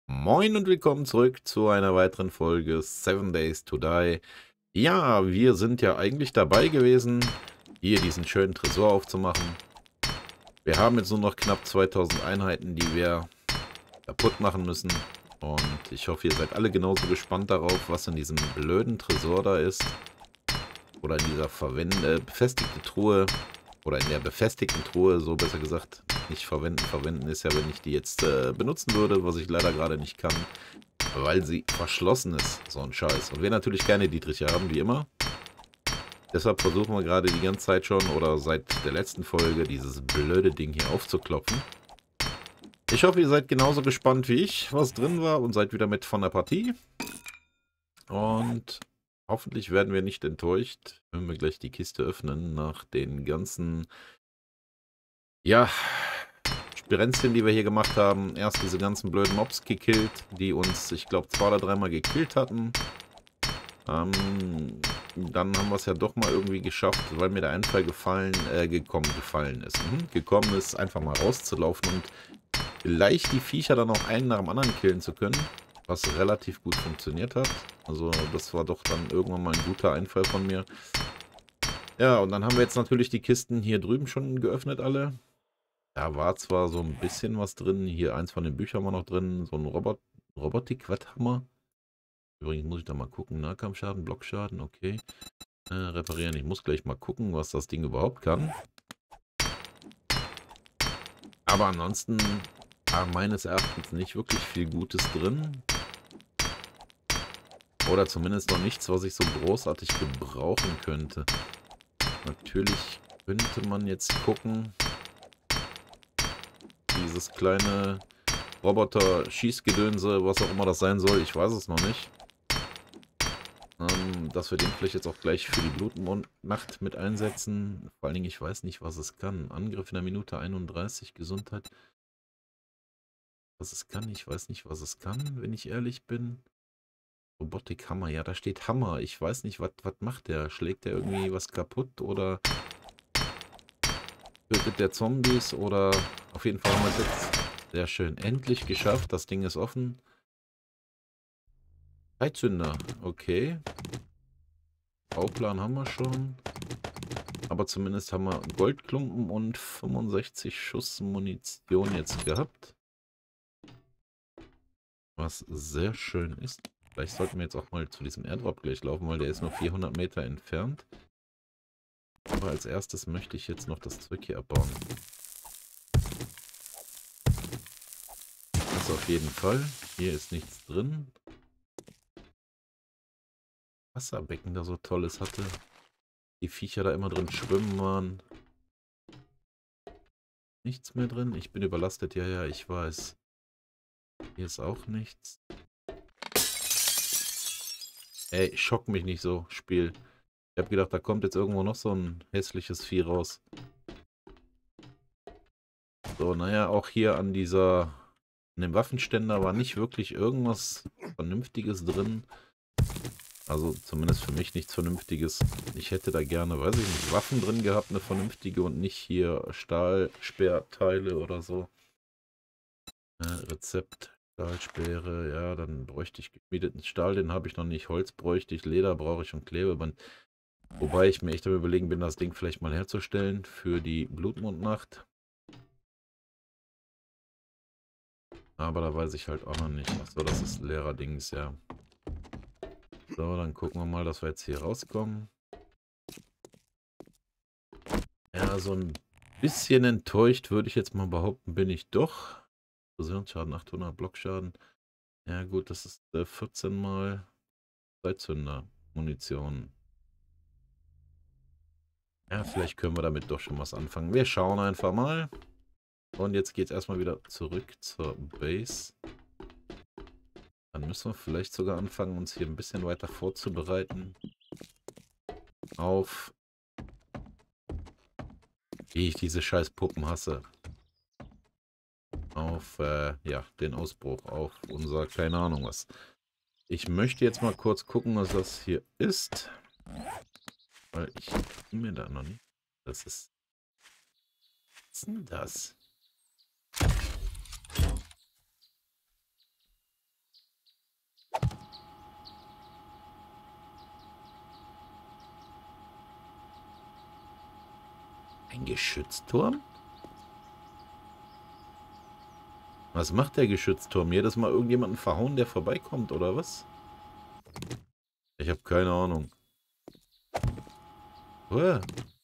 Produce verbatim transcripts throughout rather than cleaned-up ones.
Moin und willkommen zurück zu einer weiteren Folge Seven Days to Die. Ja, wir sind ja eigentlich dabei gewesen, hier diesen schönen Tresor aufzumachen. Wir haben jetzt nur noch knapp zweitausend Einheiten, die wir kaputt machen müssen. Und ich hoffe, ihr seid alle genauso gespannt darauf, was in diesem blöden Tresor da ist. Oder in dieser verwende, befestigte Truhe. Oder in der befestigten Truhe, so besser gesagt. Nicht verwenden. Verwenden ist ja, wenn ich die jetzt äh, benutzen würde, was ich leider gerade nicht kann. Weil sie verschlossen ist, so ein Scheiß. Und wir natürlich keine Dietriche haben, wie immer. Deshalb versuchen wir gerade die ganze Zeit schon, oder seit der letzten Folge, dieses blöde Ding hier aufzuklopfen. Ich hoffe, ihr seid genauso gespannt wie ich, was drin war, und seid wieder mit von der Partie. Und hoffentlich werden wir nicht enttäuscht, wenn wir gleich die Kiste öffnen, nach den ganzen, ja, Spirenzchen, die wir hier gemacht haben. Erst diese ganzen blöden Mobs gekillt, die uns, ich glaube, zwei oder dreimal gekillt hatten. Ähm, dann haben wir es ja doch mal irgendwie geschafft, weil mir der Einfall gefallen, äh, gekommen, gefallen ist. Mhm. Gekommen ist, einfach mal rauszulaufen und vielleicht die Viecher dann auch einen nach dem anderen killen zu können. Was relativ gut funktioniert hat. Also das war doch dann irgendwann mal ein guter Einfall von mir. Ja, und dann haben wir jetzt natürlich die Kisten hier drüben schon geöffnet alle. Da war zwar so ein bisschen was drin. Hier eins von den Büchern war noch drin. So ein Robot Robotik-Watthammer. Übrigens muss ich da mal gucken. Nahkampfschaden, Blockschaden, okay. Äh, reparieren. Ich muss gleich mal gucken, was das Ding überhaupt kann. Aber ansonsten war meines Erachtens nicht wirklich viel Gutes drin. Oder zumindest noch nichts, was ich so großartig gebrauchen könnte. Natürlich könnte man jetzt gucken. Dieses kleine Roboter-Schießgedönse, was auch immer das sein soll. Ich weiß es noch nicht. Ähm, dass wir den vielleicht jetzt auch gleich für die Blutnacht mit einsetzen. Vor allen Dingen, ich weiß nicht, was es kann. Angriff in der Minute einunddreißig, Gesundheit. Was es kann, ich weiß nicht, was es kann, wenn ich ehrlich bin. Robotik-Hammer, ja, da steht Hammer. Ich weiß nicht, was macht der? Schlägt der irgendwie was kaputt oder tötet der Zombies oder auf jeden Fall haben wir es jetzt sehr schön endlich geschafft. Das Ding ist offen. Zeitzünder, okay. Bauplan haben wir schon. Aber zumindest haben wir Goldklumpen und fünfundsechzig Schuss Munition jetzt gehabt. Was sehr schön ist. Vielleicht sollten wir jetzt auch mal zu diesem Airdrop gleich laufen, weil der ist nur vierhundert Meter entfernt. Aber als erstes möchte ich jetzt noch das Zeug hier abbauen. Das auf jeden Fall. Hier ist nichts drin. Wasserbecken da so tolles hatte. Die Viecher da immer drin schwimmen waren. Nichts mehr drin. Ich bin überlastet. Ja, ja, ich weiß. Hier ist auch nichts. Ey, schock mich nicht so, Spiel. Ich habe gedacht, da kommt jetzt irgendwo noch so ein hässliches Vieh raus. So, naja, auch hier an dieser, an dem Waffenständer war nicht wirklich irgendwas Vernünftiges drin. Also zumindest für mich nichts Vernünftiges. Ich hätte da gerne, weiß ich nicht, Waffen drin gehabt, eine vernünftige und nicht hier Stahlsperrteile oder so. Äh, Rezept, Stahlsperre, ja, dann bräuchte ich geschmiedeten Stahl, den habe ich noch nicht. Holz bräuchte ich, Leder brauche ich und Klebeband. Wobei ich mir echt am Überlegen bin, das Ding vielleicht mal herzustellen für die Blutmondnacht. Aber da weiß ich halt auch noch nicht. Achso, das ist leerer Dings, ja. So, dann gucken wir mal, dass wir jetzt hier rauskommen. Ja, so ein bisschen enttäuscht, würde ich jetzt mal behaupten, bin ich doch. Fusionsschaden achthundert, Blockschaden. Ja gut, das ist äh, vierzehn mal Zeitzünder Munition. Ja, vielleicht können wir damit doch schon was anfangen. Wir schauen einfach mal. Und jetzt geht es erstmal wieder zurück zur Base. Dann müssen wir vielleicht sogar anfangen, uns hier ein bisschen weiter vorzubereiten. Auf... Wie ich diese scheiß Puppen hasse. Auf, äh, ja, den Ausbruch. Auf unser, keine Ahnung was. Ich möchte jetzt mal kurz gucken, was das hier ist. Weil ich bin mir da noch nicht. Das ist... Was ist denn das? Ein Geschützturm? Was macht der Geschützturm? Jedes Mal irgendjemanden verhauen, der vorbeikommt, oder was? Ich habe keine Ahnung. Uah.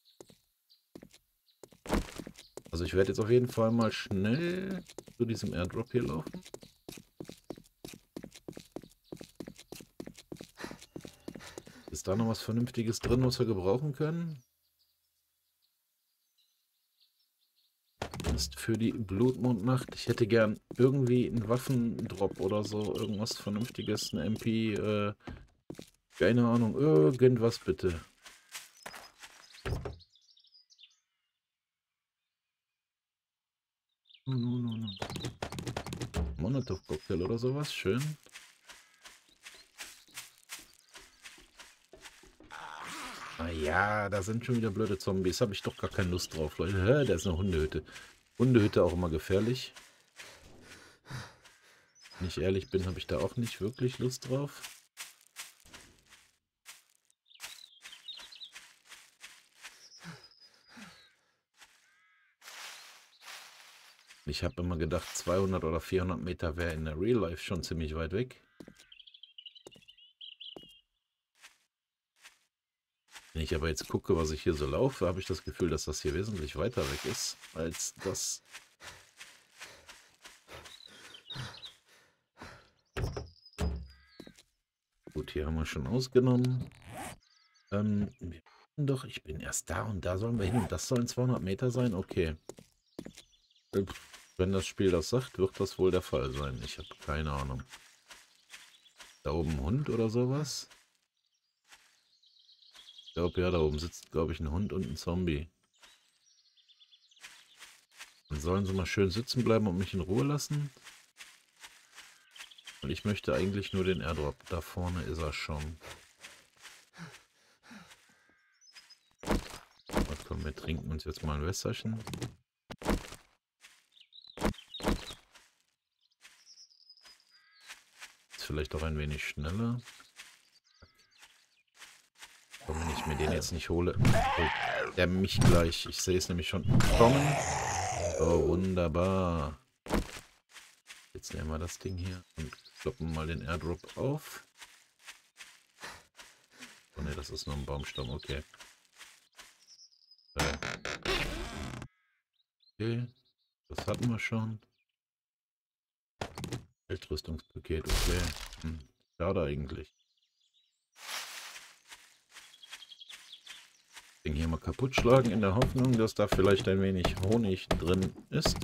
Also ich werde jetzt auf jeden Fall mal schnell zu diesem Airdrop hier laufen. Ist da noch was Vernünftiges drin, was wir gebrauchen können? Ist für die Blutmondnacht. Ich hätte gern irgendwie einen Waffendrop oder so. Irgendwas Vernünftiges. Ein M P. Äh, keine Ahnung. Irgendwas bitte. No, no, no, no. Molotov-Cocktail oder sowas. Schön. Ah ja, da sind schon wieder blöde Zombies. Habe ich doch gar keine Lust drauf, Leute. Hä, da ist eine Hundehütte. Hundehütte auch immer gefährlich. Wenn ich ehrlich bin, habe ich da auch nicht wirklich Lust drauf. Ich habe immer gedacht, zweihundert oder vierhundert Meter wäre in der Real Life schon ziemlich weit weg. Wenn ich aber jetzt gucke, was ich hier so laufe, habe ich das Gefühl, dass das hier wesentlich weiter weg ist, als das. Gut, hier haben wir schon ausgenommen. Ähm, wir doch, ich bin erst da und da sollen wir hin. Und das sollen zweihundert Meter sein? Okay. Wenn das Spiel das sagt, wird das wohl der Fall sein. Ich habe keine Ahnung. Da oben ein Hund oder sowas? Ich glaube, ja, da oben sitzt, glaube ich, ein Hund und ein Zombie. Dann sollen sie mal schön sitzen bleiben und mich in Ruhe lassen. Und ich möchte eigentlich nur den Airdrop. Da vorne ist er schon. Na komm, wir trinken uns jetzt mal ein Wässerchen. Ist vielleicht auch ein wenig schneller. Und wenn ich mir den jetzt nicht hole, holt er mich gleich. Ich sehe es nämlich schon kommen. Oh, wunderbar. Jetzt nehmen wir das Ding hier und kloppen mal den Airdrop auf. Oh ne, das ist nur ein Baumstamm, okay. Äh. Okay, das hatten wir schon. Weltrüstungspaket, okay. Hm, schade eigentlich. Den hier mal kaputt schlagen in der Hoffnung, dass da vielleicht ein wenig Honig drin ist.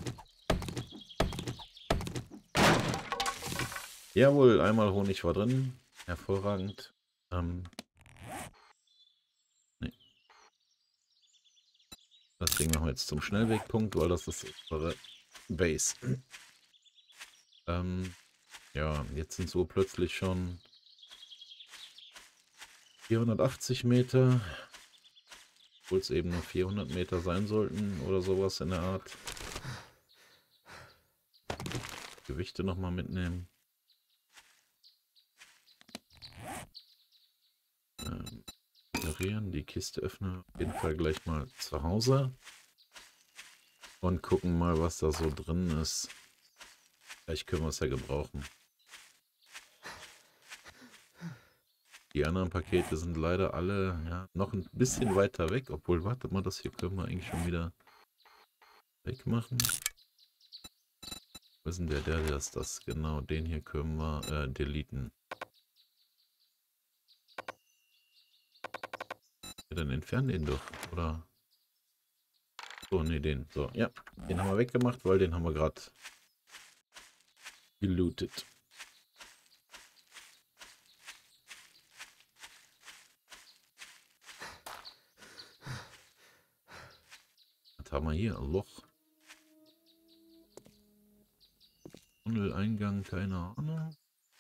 Jawohl, einmal Honig war drin. Hervorragend. Ähm, nee. Das Ding machen wir jetzt zum Schnellwegpunkt, weil das ist unsere Base. ähm, ja, jetzt sind so plötzlich schon vierhundertachtzig Meter. Obwohl es eben nur vierhundert Meter sein sollten oder sowas in der Art. Gewichte nochmal mitnehmen. Ähm, ignorieren, die Kiste öffnen. Auf jeden Fall gleich mal zu Hause. Und gucken mal, was da so drin ist. Vielleicht können wir es ja gebrauchen. Die anderen Pakete sind leider alle ja, noch ein bisschen weiter weg. Obwohl, warte mal, das hier können wir eigentlich schon wieder wegmachen. Wo ist denn der? Der, der ist das. Genau, den hier können wir äh, deleten. Ja, dann entfernen den doch, oder? So, ne, den. So, ja. Den haben wir weggemacht, weil den haben wir gerade gelootet. Was haben wir hier? Ein Loch. Tunneleingang, keine Ahnung.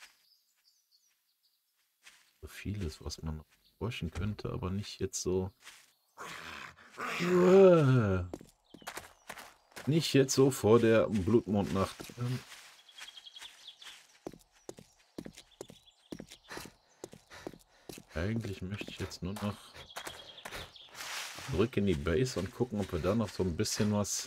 So vieles, was man forschen könnte, aber nicht jetzt so. Uah. Nicht jetzt so vor der Blutmondnacht. Ähm. Eigentlich möchte ich jetzt nur noch zurück in die Base und gucken, ob wir da noch so ein bisschen was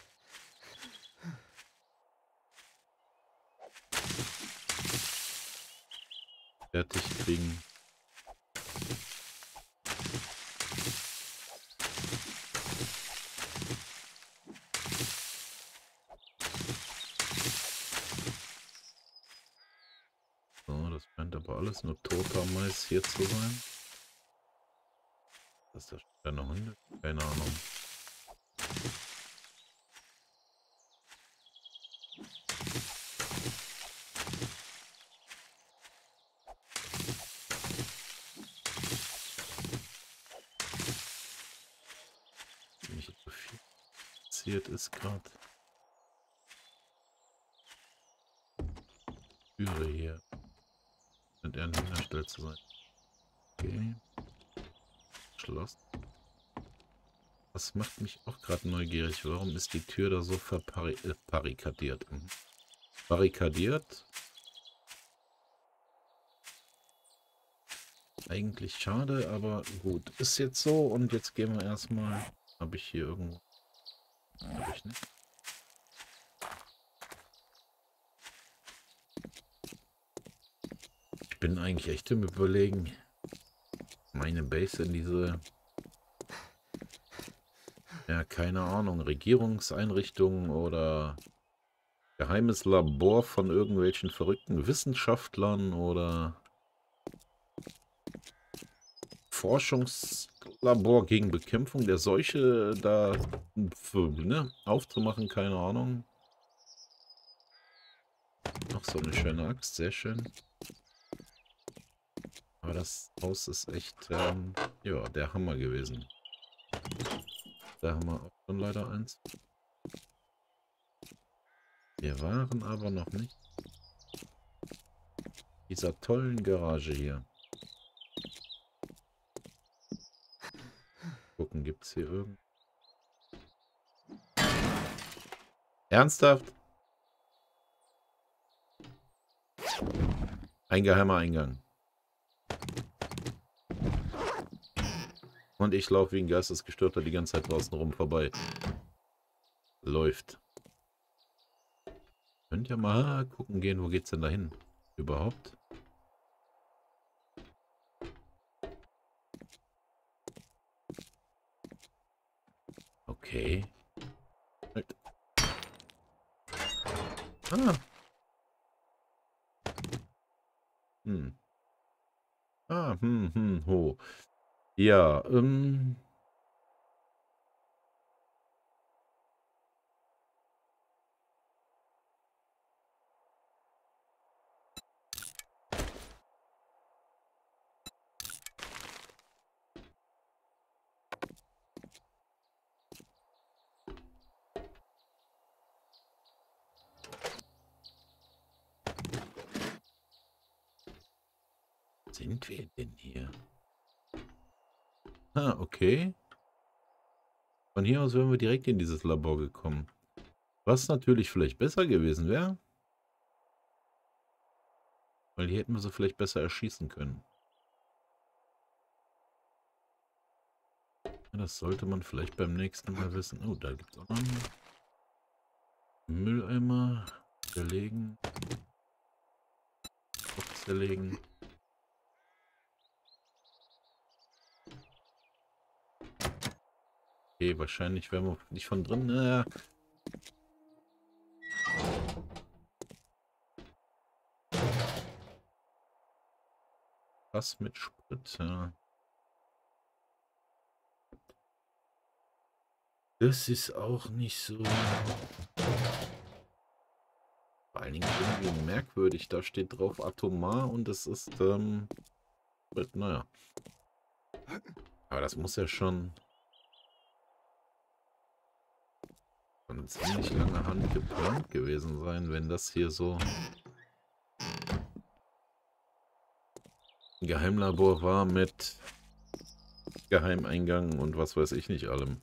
fertig kriegen. So, das scheint aber alles nur toter Mais hier zu sein. Was ist das für eine Hunde? Keine Ahnung. Nicht so viel passiert ist gerade. Türe hier. Scheint eher ein Hinterstell zu sein. Okay. Schloss. Das macht mich auch gerade neugierig. Warum ist die Tür da so verbarrikadiert? Mhm. Barrikadiert. Eigentlich schade, aber gut. Ist jetzt so und jetzt gehen wir erstmal. Habe ich hier irgendwo. Habe ich nicht. Ich bin eigentlich echt im Überlegen, meine Base in diese, ja, keine Ahnung, Regierungseinrichtungen oder geheimes Labor von irgendwelchen verrückten Wissenschaftlern oder Forschungslabor gegen Bekämpfung der Seuche da für, ne, aufzumachen, keine Ahnung. Noch so eine schöne Axt, sehr schön. Aber das Haus ist echt, ähm, ja, der Hammer gewesen. Da haben wir auch schon leider eins. Wir waren aber noch nicht in dieser tollen Garage hier. Gucken, gibt es hier irgend... Ernsthaft? Ein geheimer Eingang. Und ich laufe wie ein Geistesgestörter die ganze Zeit draußen rum vorbei. Läuft. Könnt ihr mal gucken gehen, wo geht's denn da hin? Überhaupt? Okay. Halt. Ah. Hm. Ah, hm, hm, ho. Ja, ähm... sind wir denn hier? Ah, okay. Von hier aus wären wir direkt in dieses Labor gekommen. Was natürlich vielleicht besser gewesen wäre. Weil die hätten wir so vielleicht besser erschießen können. Ja, das sollte man vielleicht beim nächsten Mal wissen. Oh, da gibt es auch noch einen Mülleimer. Zerlegen. Zerlegen. Okay, wahrscheinlich werden wir nicht von drin. Naja. Was mit Sprit? Ja. Das ist auch nicht so. Vor allen Dingen irgendwie merkwürdig. Da steht drauf atomar und es ist, ähm, naja. Aber das muss ja schon eine ziemlich lange Hand geplant gewesen sein, wenn das hier so ein Geheimlabor war mit Geheimeingang und was weiß ich nicht allem.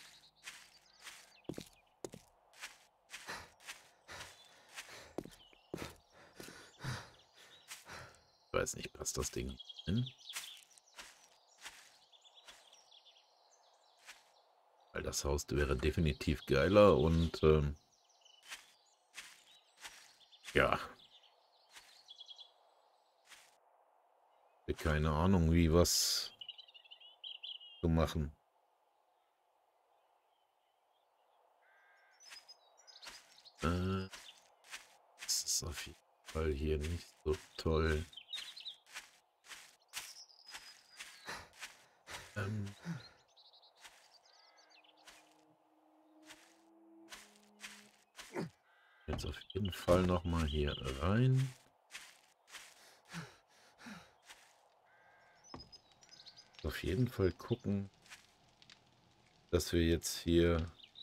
Ich weiß nicht, passt das Ding hin? das Haus wäre definitiv geiler und ähm, ja, keine Ahnung, wie was zu machen. Äh, das ist auf jeden Fall hier nicht so toll. Ähm, jetzt auf jeden Fall noch mal hier rein. Auf jeden Fall gucken, dass wir jetzt hier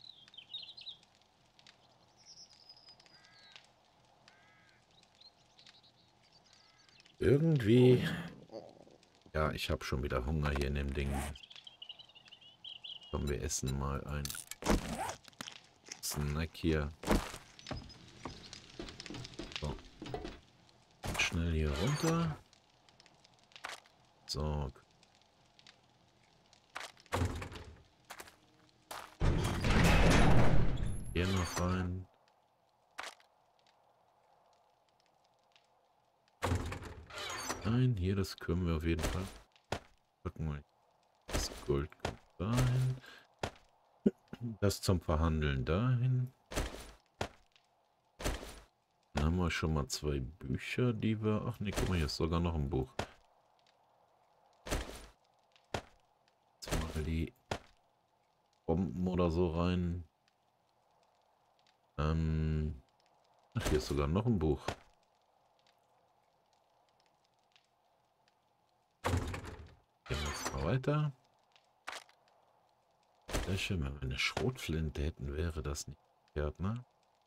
irgendwie... Ja, ich habe schon wieder Hunger hier in dem Ding. Komm, wir essen mal ein Snack hier. So. Schnell hier runter. So. Hier noch rein. Nein, hier, das können wir auf jeden Fall. Gucken wir. Das Gold kommt dahin. Das zum Verhandeln dahin. Dann haben wir schon mal zwei Bücher, die wir... Ach ne, guck mal, hier ist sogar noch ein Buch. Jetzt mal die Bomben oder so rein. Ähm... Ach, hier ist sogar noch ein Buch. Gehen wir jetzt mal weiter. Sehr schön, wenn wir eine Schrotflinte hätten, wäre das nicht verkehrt, ne?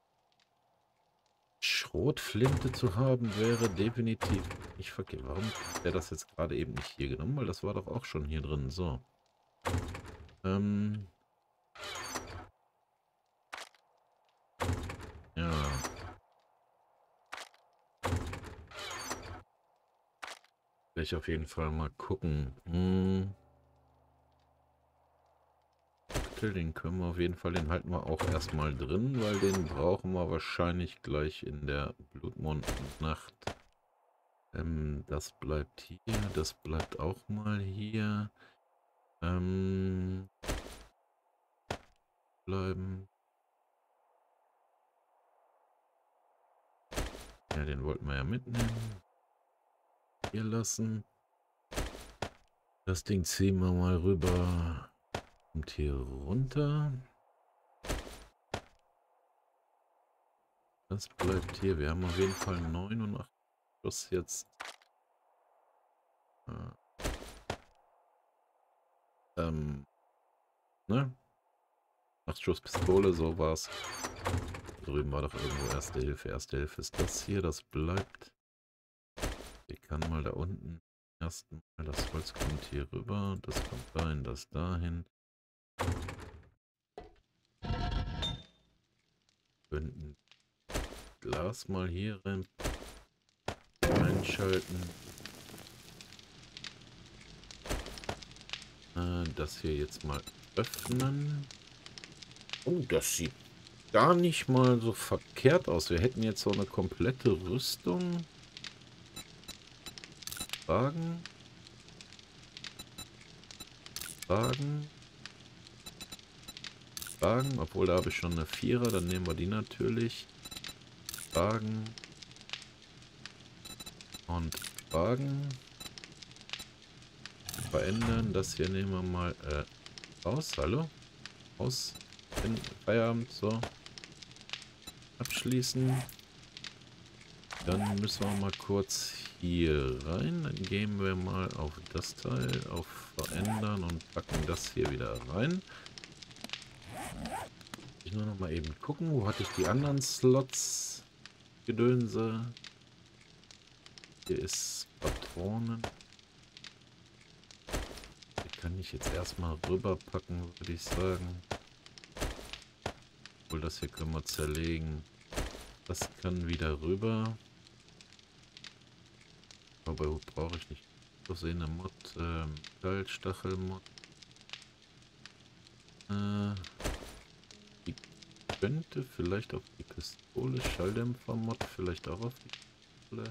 Schrotflinte zu haben, wäre definitiv nicht verkehrt. Warum hat der das jetzt gerade eben nicht hier genommen? Weil das war doch auch schon hier drin. So. Ähm. Ja. Will ich auf jeden Fall mal gucken. Hm. Den können wir auf jeden Fall, den halten wir auch erstmal drin, weil den brauchen wir wahrscheinlich gleich in der Blutmondnacht. Ähm, das bleibt hier, das bleibt auch mal hier. Ähm, bleiben. Ja, den wollten wir ja mitnehmen. Hier lassen. Das Ding ziehen wir mal rüber. Und hier runter. Das bleibt hier. Wir haben auf jeden Fall neun und acht Schuss jetzt. Äh, ähm, ne? acht Schuss Pistole, so war's. Drüben war doch irgendwo Erste Hilfe. Erste Hilfe ist das hier. Das bleibt. Ich kann mal da unten. Erstmal das Holz kommt hier rüber. Das kommt dahin, das dahin. Könnten Glas mal hier rein einschalten. Äh, das hier jetzt mal öffnen. Oh, das sieht gar nicht mal so verkehrt aus. Wir hätten jetzt so eine komplette Rüstung. Wagen. Wagen. Wagen. Obwohl, da habe ich schon eine Vierer. Dann nehmen wir die natürlich. Wagen. Und Wagen. Verändern. Das hier nehmen wir mal äh, aus. Hallo? Aus. In Feierabend. So. Abschließen. Dann müssen wir mal kurz hier rein. Dann gehen wir mal auf das Teil, auf Verändern und packen das hier wieder rein. Ich nur noch mal eben gucken, wo hatte ich die anderen Slots? Gedönse. Hier ist Patronen. Die kann ich jetzt erstmal rüberpacken, würde ich sagen. Obwohl, das hier können wir zerlegen. Das kann wieder rüber. Aber brauche ich nicht. So sehen eine Mod, ähm, Metallstachelmod. Äh, die könnte vielleicht auf die Pistole, Schalldämpfer-Mod vielleicht auch auf die Pistole.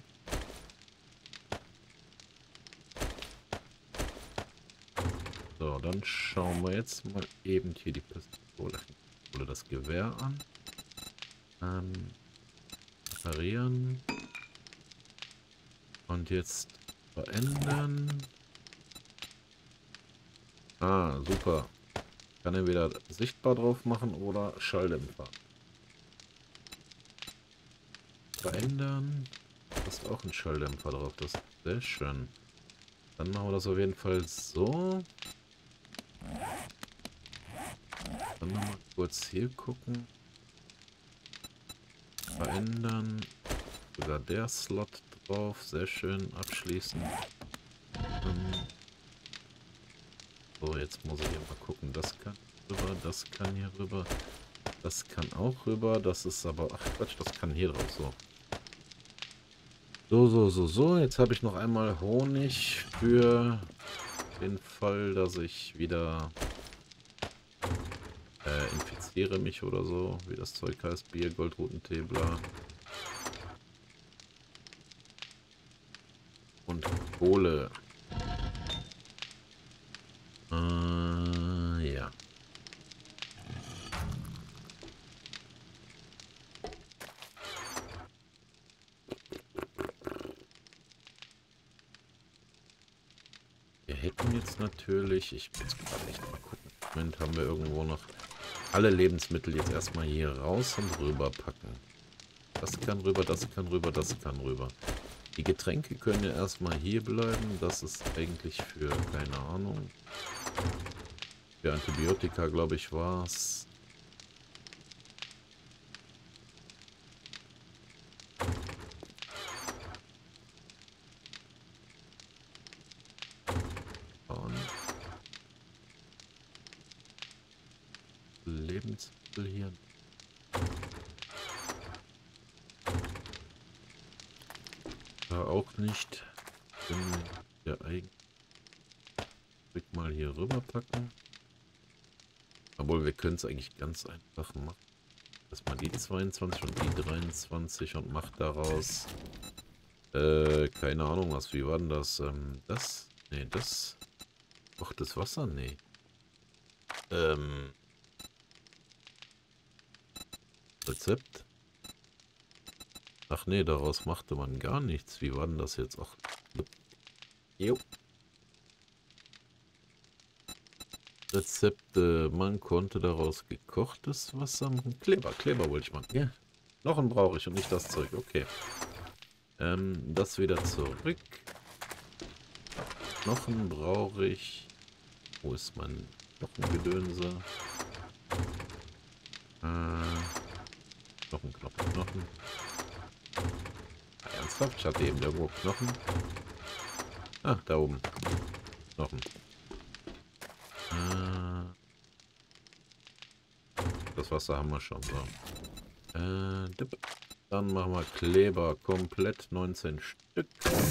So, dann schauen wir jetzt mal eben hier die Pistole oder das Gewehr an. Ähm, reparieren. Und jetzt verändern. Ah, super. Kann entweder sichtbar drauf machen oder Schalldämpfer. Verändern. Da ist auch ein Schalldämpfer drauf. Das ist sehr schön. Dann machen wir das auf jeden Fall so. Dann nochmal kurz hier gucken. Verändern. Sogar der Slot drauf. Sehr schön. Abschließen. Ähm so, jetzt muss ich hier mal gucken. Das kann rüber. Das kann hier rüber. Das kann auch rüber. Das ist aber... Ach Quatsch, das kann hier drauf. So. So, so, so, so. Jetzt habe ich noch einmal Honig für den Fall, dass ich wieder äh, infiziere mich oder so. Wie das Zeug heißt. Bier, Goldrutentee, bla. Und Kohle. Äh, ja. Wir hätten jetzt natürlich... Ich muss gerade echt mal gucken. Im Moment haben wir irgendwo noch alle Lebensmittel jetzt erstmal hier raus und rüber packen. Das kann rüber, das kann rüber, das kann rüber. Die Getränke können ja erstmal hier bleiben. Das ist eigentlich für, keine Ahnung, für Antibiotika, glaube ich, war es. Und Lebensmittel hier. Da auch nicht. Können wir eigentlich mal hier rüber packen. Obwohl, wir können es eigentlich ganz einfach machen. Erstmal die zweiundzwanzig und die dreiundzwanzig und macht daraus äh, keine Ahnung was. Wie war denn das? Ähm, das? Nee, das. Ach, das Wasser? Nee. Ähm. Rezept? Ach nee, daraus machte man gar nichts. Wie war denn das jetzt? Ach. Jo. Rezepte. Man konnte daraus gekochtes Wasser machen. Kleber, Kleber wollte ich machen. Ja. Knochen brauche ich und nicht das Zeug. Okay. Ähm, das wieder zurück. Knochen brauche ich. Wo ist mein Knochengedönse? Äh, Knochen, Knochen, Knochen. Ah, ernsthaft? Ich hatte eben irgendwo Knochen. Ah, da oben. Knochen. Äh, das Wasser haben wir schon. So. Äh, dip. Dann machen wir Kleber komplett neunzehn Stück.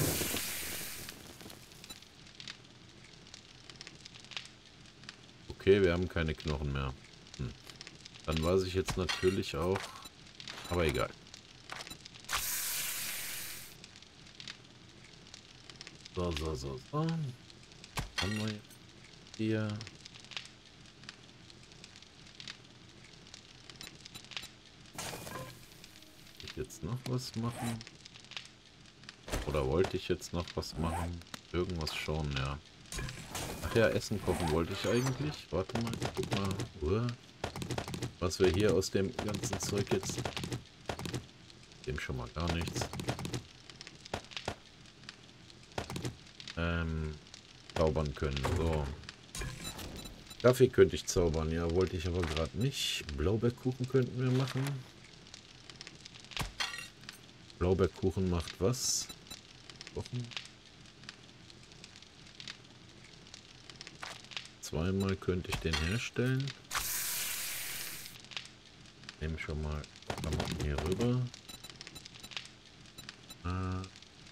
Okay, wir haben keine Knochen mehr. Hm. Dann weiß ich jetzt natürlich auch. Aber egal. So, so, so, so. Haben wir jetzt hier. Ich jetzt noch was machen? Oder wollte ich jetzt noch was machen? Irgendwas schon, ja. Ach ja, Essen kochen wollte ich eigentlich. Warte mal, ich guck mal, uh, was wir hier aus dem ganzen Zeug jetzt... Dem schon mal gar nichts. Ähm, zaubern können, so. Kaffee könnte ich zaubern, ja, wollte ich aber gerade nicht. Blaubeerkuchen könnten wir machen. Blaubeerkuchen macht was? Kochen. Zweimal könnte ich den herstellen. Nehme schon mal Klamotten hier rüber. Äh,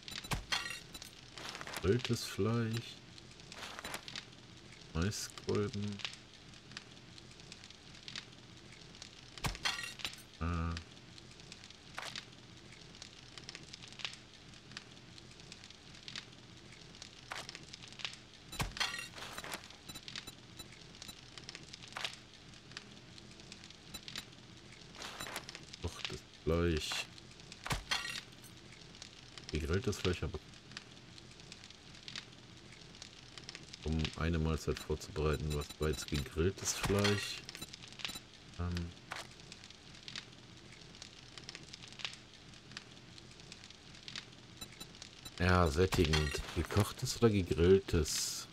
Grilltes Fleisch. Maiskolben. Fleisch. Gegrilltes Fleisch, aber um eine Mahlzeit vorzubereiten, was war jetzt gegrilltes Fleisch? Ähm, ja, sättigend. Gekochtes oder gegrilltes?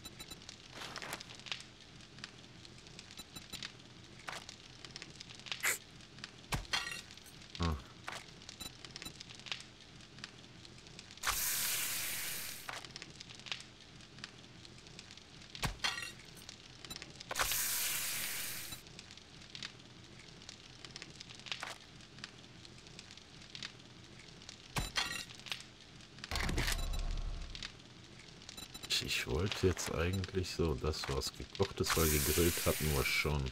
Ah. Ich wollte jetzt eigentlich so, das was gekochtes, weil gegrillt hatten wir schon.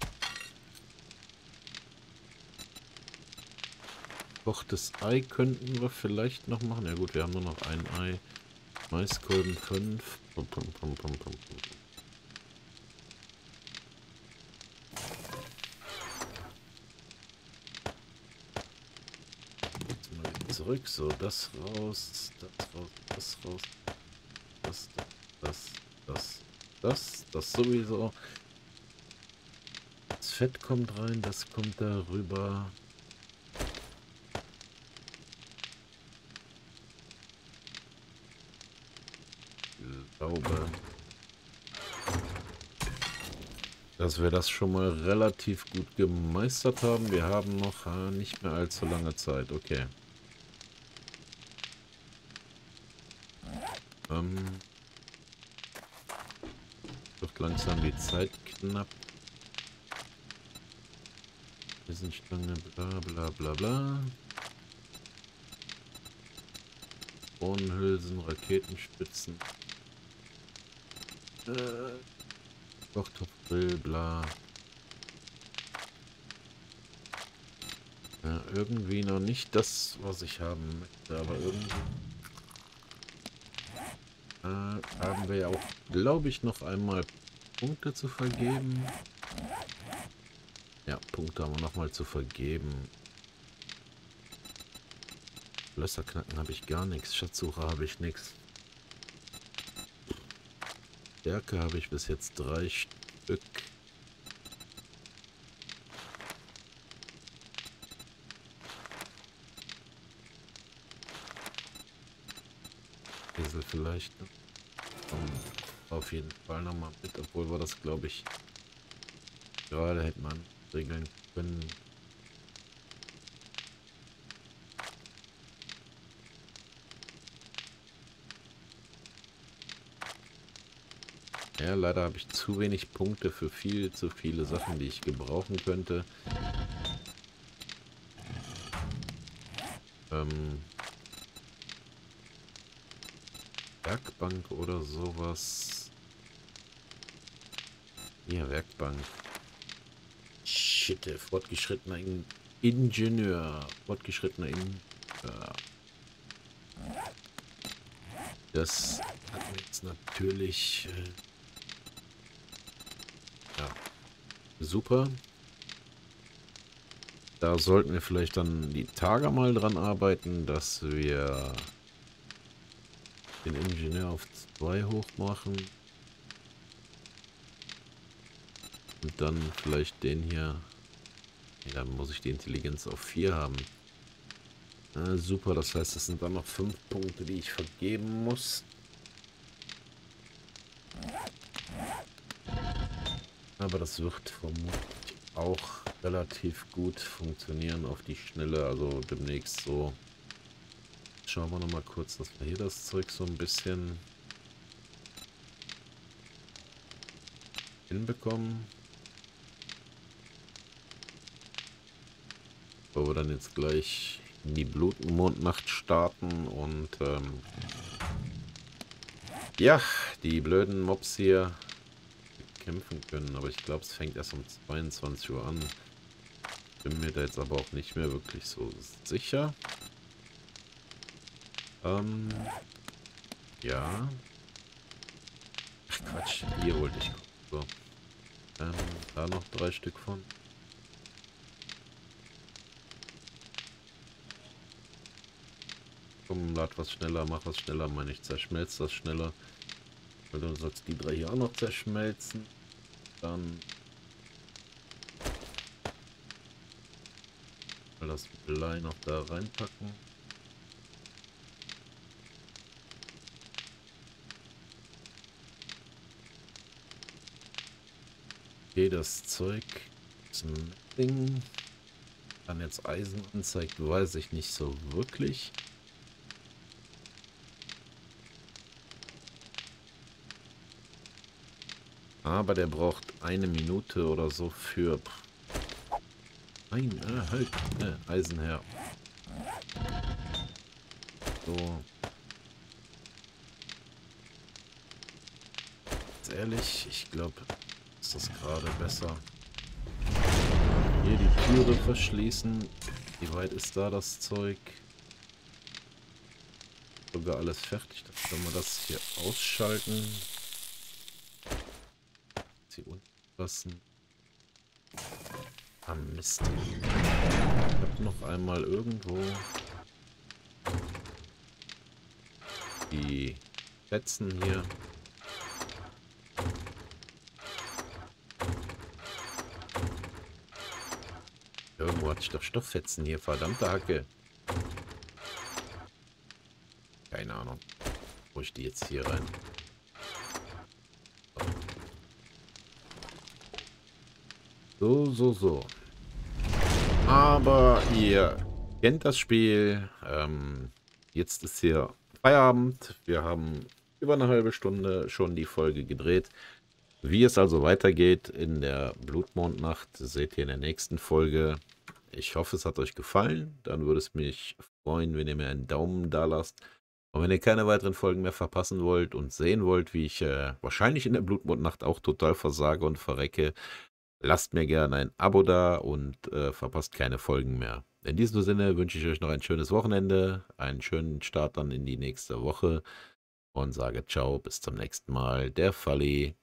Gekochtes Ei könnten wir vielleicht noch machen. Ja gut, wir haben nur noch ein Ei. Maiskolben fünf. Pum, pum, pum, pum, pum, pum. Jetzt mal wieder zurück. So, das raus, das raus, das raus. Das, das, das, das, das sowieso. Das Fett kommt rein, das kommt da rüber. Ich glaube, dass wir das schon mal relativ gut gemeistert haben. Wir haben noch äh, nicht mehr allzu lange Zeit. Okay. Ähm, wird langsam die Zeit knapp. Eisenstange, bla bla bla bla. Bohnenhülsen, Raketenspitzen. Äh, Kochtopfgrill, bla. Ja, irgendwie noch nicht das, was ich haben möchte, aber irgendwie äh, haben wir ja auch, glaube ich, noch einmal Punkte zu vergeben. Ja, Punkte haben wir noch mal zu vergeben. Lösserknacken habe ich gar nichts. Schatzsucher habe ich nichts. Stärke habe ich bis jetzt drei Stück. Esel vielleicht. Ne? Auf jeden Fall nochmal mit, obwohl wir das, glaube ich, gerade hätte man regeln können. Ja, leider habe ich zu wenig Punkte für viel zu viele Sachen, die ich gebrauchen könnte. Ähm, Werkbank oder sowas. Ja, Werkbank. Shit, fortgeschrittener In Ingenieur. Fortgeschrittener Ingenieur. Das hat mir jetzt natürlich... Äh, ja, super. Da sollten wir vielleicht dann die Tage mal dran arbeiten, dass wir den Ingenieur auf zwei hoch machen. Und dann vielleicht den hier. Ja, dann muss ich die Intelligenz auf vier haben. Ah, super, das heißt, es sind dann noch fünf Punkte, die ich vergeben muss. Aber das wird vermutlich auch relativ gut funktionieren auf die Schnelle. Also demnächst so. Schauen wir noch mal kurz, dass wir hier das Zeug so ein bisschen hinbekommen. Bevor wir dann jetzt gleich in die Blutmondnacht starten und ähm, ja, die blöden Mobs hier kämpfen können. Aber ich glaube, es fängt erst um zweiundzwanzig Uhr an. Bin mir da jetzt aber auch nicht mehr wirklich so sicher. Ähm, ja. Ach Quatsch, hier wollte ich gucken. So. Ähm, da noch drei Stück von. Komm, lad was schneller, mach was schneller, meine ich, zerschmelzt das schneller. Weil du sollst die drei hier auch noch zerschmelzen. Dann mal das Blei noch da reinpacken. Okay, das Zeug ist ein Ding. Dann jetzt Eisen anzeigt, weiß ich nicht so wirklich. Aber der braucht eine Minute oder so für... Nein, äh, halt, äh, Eisen her. So. Ganz ehrlich, ich glaube, ist das gerade besser. Hier die Türe verschließen. Wie weit ist da das Zeug? Sogar alles fertig. Dann können wir das hier ausschalten. Sie unten lassen. Ah, Mist. Ich habe noch einmal irgendwo die Fetzen hier. Irgendwo hatte ich doch Stofffetzen hier, verdammte Hacke. Keine Ahnung. Wo ich die jetzt hier rein? So, so, so. Aber ihr kennt das Spiel. Ähm, jetzt ist hier Feierabend. Wir haben über eine halbe Stunde schon die Folge gedreht. Wie es also weitergeht in der Blutmondnacht, seht ihr in der nächsten Folge. Ich hoffe, es hat euch gefallen. Dann würde es mich freuen, wenn ihr mir einen Daumen da lasst. Und wenn ihr keine weiteren Folgen mehr verpassen wollt und sehen wollt, wie ich äh, wahrscheinlich in der Blutmondnacht auch total versage und verrecke, lasst mir gerne ein Abo da und äh, verpasst keine Folgen mehr. In diesem Sinne wünsche ich euch noch ein schönes Wochenende, einen schönen Start dann in die nächste Woche und sage ciao, bis zum nächsten Mal. Der Falli.